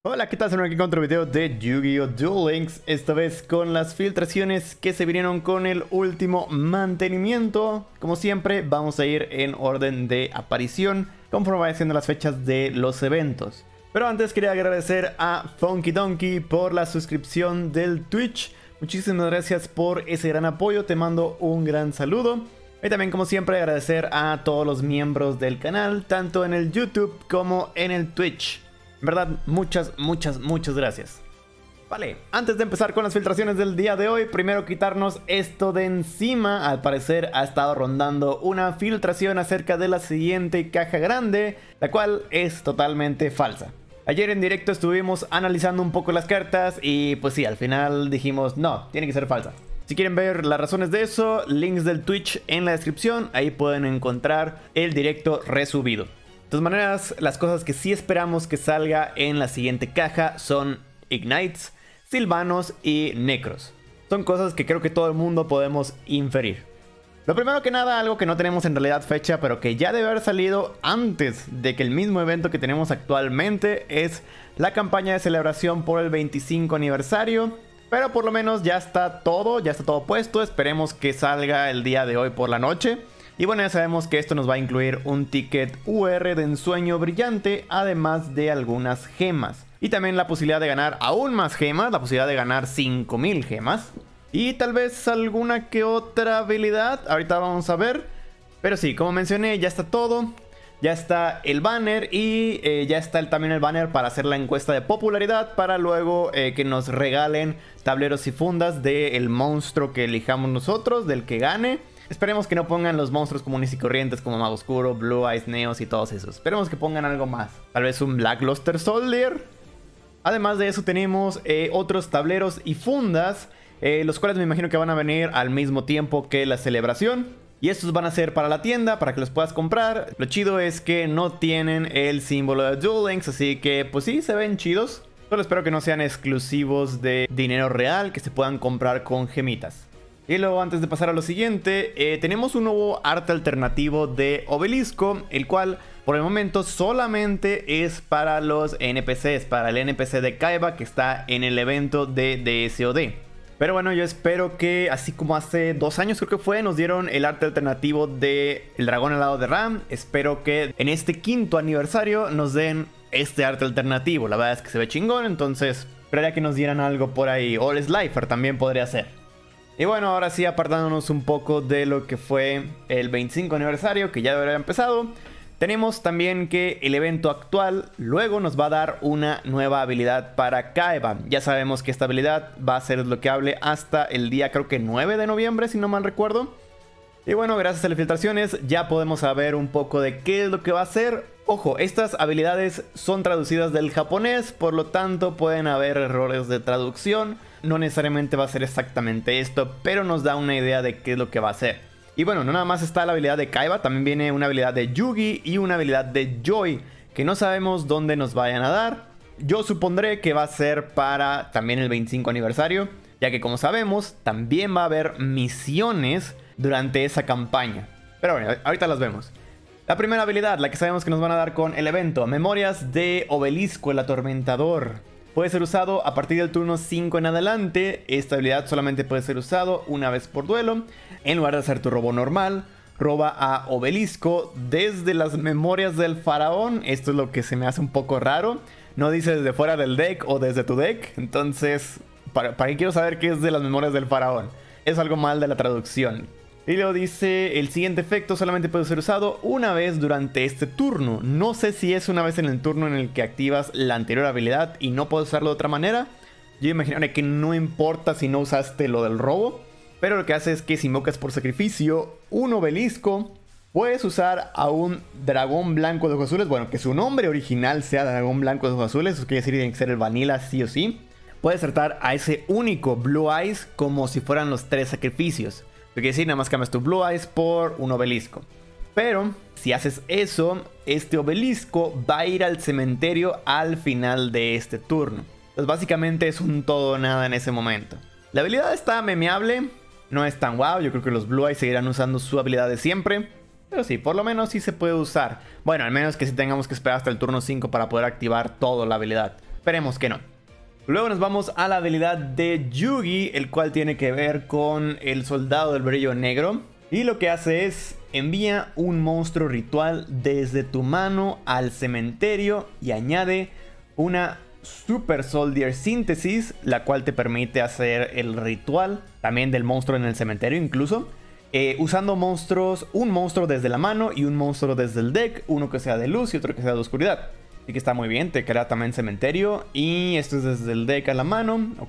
Hola, ¿qué tal? Soy aquí con otro video de Yu-Gi-Oh! Duel Links. Esta vez con las filtraciones que se vinieron con el último mantenimiento. Como siempre, vamos a ir en orden de aparición conforme vayan siendo las fechas de los eventos. Pero antes quería agradecer a Funky Donkey por la suscripción del Twitch. Muchísimas gracias por ese gran apoyo, te mando un gran saludo. Y también, como siempre, agradecer a todos los miembros del canal, tanto en el YouTube como en el Twitch. En verdad, muchas gracias. Vale, antes de empezar con las filtraciones del día de hoy, primero quitarnos esto de encima. Al parecer ha estado rondando una filtración acerca de la siguiente caja grande, la cual es totalmente falsa. Ayer en directo estuvimos analizando un poco las cartas y pues sí, al final dijimos no, tiene que ser falsa. Si quieren ver las razones de eso, links del Twitch en la descripción, ahí pueden encontrar el directo resubido. De todas maneras, las cosas que sí esperamos que salga en la siguiente caja son Ignites, Sylvanos y Necros. Son cosas que creo que todo el mundo podemos inferir. Lo primero que nada, algo que no tenemos en realidad fecha, pero que ya debe haber salido antes de que el mismo evento que tenemos actualmente, es la campaña de celebración por el 25 aniversario. Pero por lo menos ya está todo puesto. Esperemos que salga el día de hoy por la noche. Y bueno, ya sabemos que esto nos va a incluir un ticket UR de ensueño brillante, además de algunas gemas. Y también la posibilidad de ganar aún más gemas, la posibilidad de ganar 5000 gemas. Y tal vez alguna que otra habilidad, ahorita vamos a ver. Pero sí, como mencioné, ya está todo. Ya está el banner y ya está también el banner para hacer la encuesta de popularidad, para luego que nos regalen tableros y fundas del monstruo que elijamos nosotros, del que gane. Esperemos que no pongan los monstruos comunes y corrientes como Mago Oscuro, Blue Eyes, Neos y todos esos. Esperemos que pongan algo más. Tal vez un Black Luster Soldier. Además de eso tenemos otros tableros y fundas, los cuales me imagino que van a venir al mismo tiempo que la celebración. Y estos van a ser para la tienda, para que los puedas comprar. Lo chido es que no tienen el símbolo de Duel Links, así que pues sí, se ven chidos. Solo espero que no sean exclusivos de dinero real, que se puedan comprar con gemitas. Y luego, antes de pasar a lo siguiente, tenemos un nuevo arte alternativo de Obelisco, el cual por el momento solamente es para los NPCs, para el NPC de Kaiba que está en el evento de DSOD. Pero bueno, yo espero que, así como hace 2 años creo que fue, nos dieron el arte alternativo de el dragón alado de Ram. Espero que en este 5º aniversario nos den este arte alternativo. La verdad es que se ve chingón, entonces esperaría que nos dieran algo por ahí. O el Slifer también podría ser. Y bueno, ahora sí, apartándonos un poco de lo que fue el 25 aniversario, que ya debería haber empezado. Tenemos también que el evento actual luego nos va a dar una nueva habilidad para Kaiba. Ya sabemos que esta habilidad va a ser desbloqueable hasta el día, creo que 9 de noviembre, si no mal recuerdo. Y bueno, gracias a las filtraciones ya podemos saber un poco de qué es lo que va a hacer. Ojo, estas habilidades son traducidas del japonés, por lo tanto pueden haber errores de traducción. No necesariamente va a ser exactamente esto, pero nos da una idea de qué es lo que va a hacer. Y bueno, no nada más está la habilidad de Kaiba, también viene una habilidad de Yugi y una habilidad de Joy, que no sabemos dónde nos vayan a dar. Yo supondré que va a ser para también el 25 aniversario, ya que como sabemos, también va a haber misiones durante esa campaña. Pero bueno, ahorita las vemos. La primera habilidad, la que sabemos que nos van a dar con el evento, Memorias de Obelisco el Atormentador. Puede ser usado a partir del turno 5 en adelante. Esta habilidad solamente puede ser usado una vez por duelo. En lugar de hacer tu robo normal, roba a Obelisco desde las memorias del faraón. Esto es lo que se me hace un poco raro. No dice desde fuera del deck o desde tu deck. Entonces, ¿para qué quiero saber qué es de las memorias del faraón? Es algo mal de la traducción. Y luego dice, el siguiente efecto solamente puede ser usado una vez durante este turno. No sé si es una vez en el turno en el que activas la anterior habilidad y no puedes usarlo de otra manera. Yo imaginaría que no importa si no usaste lo del robo. Pero lo que hace es que si invocas por sacrificio un obelisco, puedes usar a un dragón blanco de ojos azules. Bueno, que su nombre original sea dragón blanco de ojos azules. Eso quiere decir que tiene que ser el vanilla sí o sí. Puedes saltar a ese único Blue Eyes como si fueran los 3 sacrificios. Lo que quiere decir, nada más cambias tu Blue Eyes por un obelisco. Pero si haces eso, este obelisco va a ir al cementerio al final de este turno. Entonces básicamente es un todo o nada en ese momento. La habilidad está memeable. No es tan guau, yo creo que los Blue Eyes seguirán usando su habilidad de siempre. Pero sí, por lo menos sí se puede usar. Bueno, al menos que sí tengamos que esperar hasta el turno 5 para poder activar toda la habilidad. esperemos que no. Luego nos vamos a la habilidad de Yugi, el cual tiene que ver con el soldado del brillo negro. Y lo que hace es envía un monstruo ritual desde tu mano al cementerio y añade una Super Soldier Síntesis, la cual te permite hacer el ritual también del monstruo en el cementerio incluso. Usando monstruos, un monstruo desde la mano y un monstruo desde el deck, uno que sea de luz y otro que sea de oscuridad. Así que está muy bien, te crea también cementerio y esto es desde el deck a la mano, ¿ok?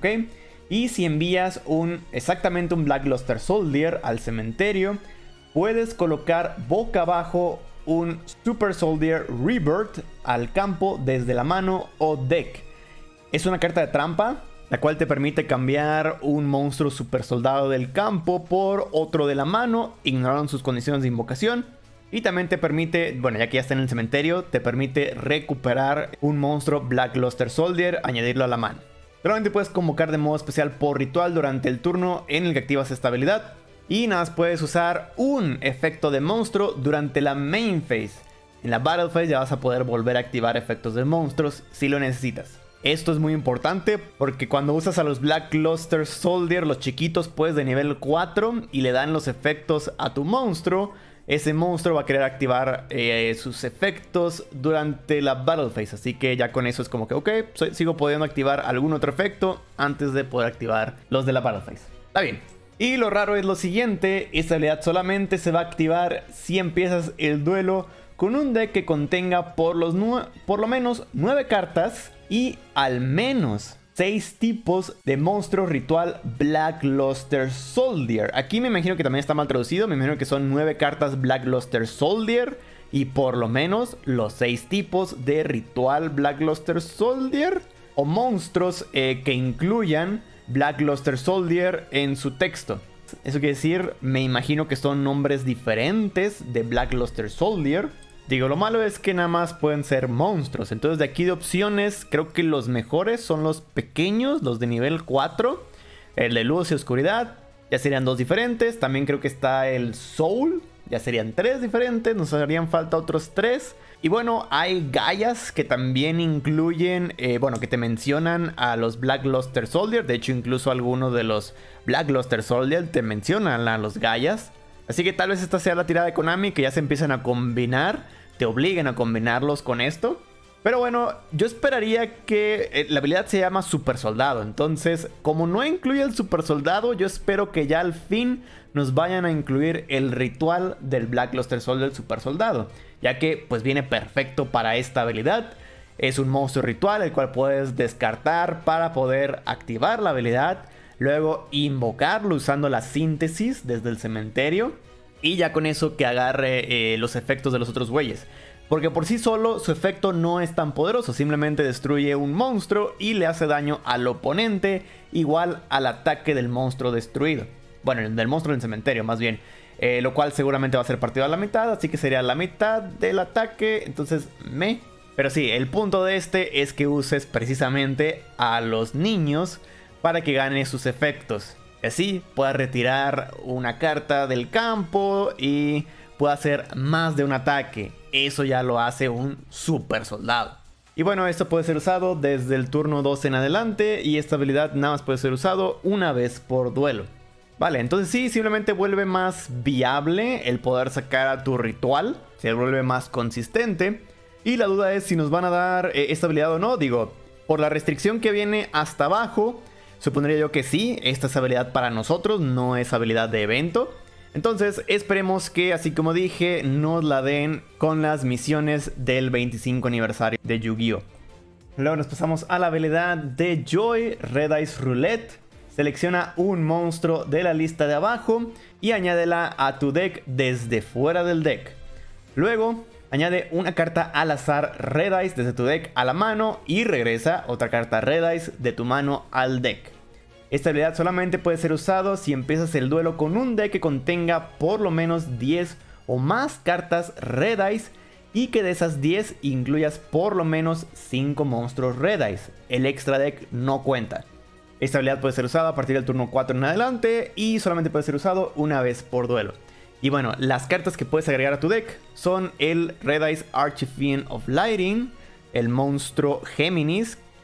Y si envías exactamente un Black Luster Soldier al cementerio, puedes colocar boca abajo un Super Soldier Rebirth al campo desde la mano o deck. Es una carta de trampa, la cual te permite cambiar un monstruo super soldado del campo por otro de la mano, ignorando sus condiciones de invocación. Y también te permite, bueno, ya que ya está en el cementerio, te permite recuperar un monstruo Black Luster Soldier, añadirlo a la mano. Solamente puedes convocar de modo especial por ritual durante el turno en el que activas esta habilidad. Y nada más puedes usar un efecto de monstruo durante la main phase. En la battle phase ya vas a poder volver a activar efectos de monstruos si lo necesitas. Esto es muy importante porque cuando usas a los Black Luster Soldier, los chiquitos pues de nivel 4 y le dan los efectos a tu monstruo, ese monstruo va a querer activar sus efectos durante la battle phase. Así que ya con eso es como que ok, sigo pudiendo activar algún otro efecto antes de poder activar los de la battle phase. Está bien. Y lo raro es lo siguiente, esta habilidad solamente se va a activar si empiezas el duelo con un deck que contenga por lo menos 9 cartas y al menos 6 tipos de monstruo ritual Black Luster Soldier. Aquí me imagino que también está mal traducido, me imagino que son 9 cartas Black Luster Soldier y por lo menos los 6 tipos de ritual Black Luster Soldier o monstruos que incluyan Black Luster Soldier en su texto. Eso quiere decir, me imagino que son nombres diferentes de Black Luster Soldier. Digo, lo malo es que nada más pueden ser monstruos. Entonces de aquí de opciones, creo que los mejores son los pequeños, los de nivel 4. El de luz y oscuridad, ya serían 2 diferentes. También creo que está el Soul, ya serían 3 diferentes. Nos harían falta otros 3. Y bueno, hay Gaias que también incluyen, bueno, que te mencionan a los Black Luster Soldier. De hecho, incluso algunos de los Black Luster Soldier te mencionan a los Gaias. Así que tal vez esta sea la tirada de Konami, que ya se empiezan a combinar, te obliguen a combinarlos con esto. Pero bueno, yo esperaría que la habilidad se llama Super Soldado. Entonces, como no incluye el Super Soldado, yo espero que ya al fin nos vayan a incluir el ritual del Black Luster Soldier Super Soldado, ya que pues viene perfecto para esta habilidad. Es un monstruo ritual el cual puedes descartar para poder activar la habilidad, luego invocarlo usando la síntesis desde el cementerio y ya con eso que agarre los efectos de los otros güeyes. Porque por sí solo su efecto no es tan poderoso, simplemente destruye un monstruo y le hace daño al oponente igual al ataque del monstruo destruido. Bueno, del monstruo en el cementerio más bien. Lo cual seguramente va a ser partido a la mitad, así que sería la mitad del ataque, entonces Pero sí, el punto de este es que uses precisamente a los niños para que ganen sus efectos. Y así puedas retirar una carta del campo y pueda hacer más de un ataque. Eso ya lo hace un super soldado. Y bueno, esto puede ser usado desde el turno 2 en adelante y esta habilidad nada más puede ser usado una vez por duelo. Vale, entonces sí, simplemente vuelve más viable el poder sacar a tu ritual, se vuelve más consistente. Y la duda es si nos van a dar esta habilidad o no. Digo, por la restricción que viene hasta abajo, supondría yo que sí, esta es habilidad para nosotros, no es habilidad de evento. Entonces esperemos que, así como dije, nos la den con las misiones del 25 aniversario de Yu-Gi-Oh! Luego nos pasamos a la habilidad de Joy, Red Dice Roulette. Selecciona un monstruo de la lista de abajo y añádela a tu deck desde fuera del deck. Luego, añade una carta al azar Red Dice desde tu deck a la mano y regresa otra carta Red Dice de tu mano al deck. Esta habilidad solamente puede ser usado si empiezas el duelo con un deck que contenga por lo menos 10 o más cartas Red Dice y que de esas 10 incluyas por lo menos 5 monstruos Red Dice. El extra deck no cuenta. Esta habilidad puede ser usada a partir del turno 4 en adelante y solamente puede ser usado una vez por duelo. Y bueno, las cartas que puedes agregar a tu deck son el Red Dice Archifiend of Lighting, el monstruo Géminis,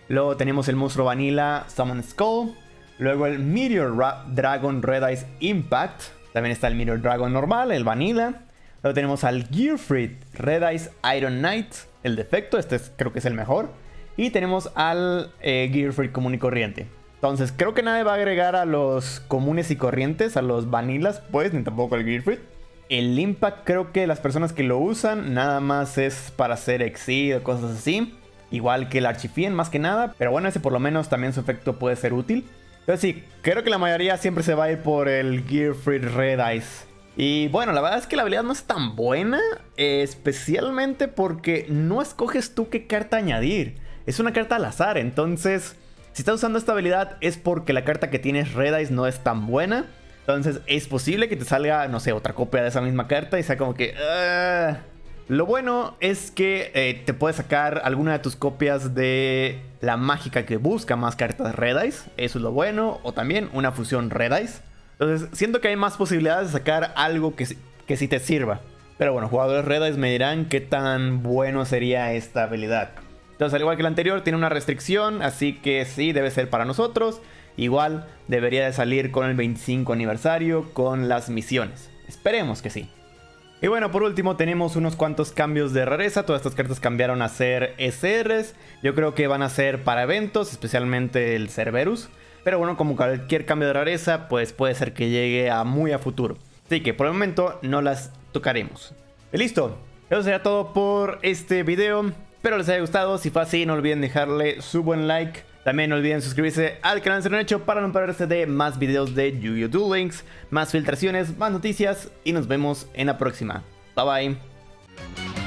Luego tenemos el monstruo Vanilla Summon Skull. Luego el Meteor Dragon Red Eyes Impact. También está el Meteor Dragon normal, el Vanilla. Luego tenemos al Gearfried Red Eyes Iron Knight, el defecto. Este creo que es el mejor. Y tenemos al Gearfried común y corriente. Entonces creo que nadie va a agregar a los comunes y corrientes, a los Vanillas pues, ni tampoco al Gearfried. El Impact creo que las personas que lo usan nada más es para hacer Exceed o cosas así. Igual que el Archifien más que nada. Pero bueno, ese por lo menos también su efecto puede ser útil. Entonces sí, creo que la mayoría siempre se va a ir por el Gearfried Red Eyes. Y bueno, la verdad es que la habilidad no es tan buena. Especialmente porque no escoges tú qué carta añadir. Es una carta al azar, entonces si estás usando esta habilidad es porque la carta que tienes Red Eyes no es tan buena. Entonces es posible que te salga, no sé, otra copia de esa misma carta y sea como que... Lo bueno es que te puedes sacar alguna de tus copias de la mágica que busca más cartas Red Eyes. Eso es lo bueno. O también una fusión Red Eyes. Entonces siento que hay más posibilidades de sacar algo que sí te sirva. Pero bueno, jugadores Red Eyes me dirán qué tan bueno sería esta habilidad. Entonces al igual que la anterior tiene una restricción. Así que sí, debe ser para nosotros. Igual debería de salir con el 25 aniversario con las misiones. Esperemos que sí. Y bueno, por último tenemos unos cuantos cambios de rareza. Todas estas cartas cambiaron a ser SRs. Yo creo que van a ser para eventos, especialmente el Cerberus. Pero bueno, como cualquier cambio de rareza, pues puede ser que llegue a muy a futuro. Así que por el momento no las tocaremos. Y listo, eso sería todo por este video. Espero les haya gustado. Si fue así, no olviden dejarle su buen like. También no olviden suscribirse al canal de Hecho para no perderse de más videos de Yu-Gi-Oh! Duel Links, más filtraciones, más noticias y nos vemos en la próxima. Bye bye.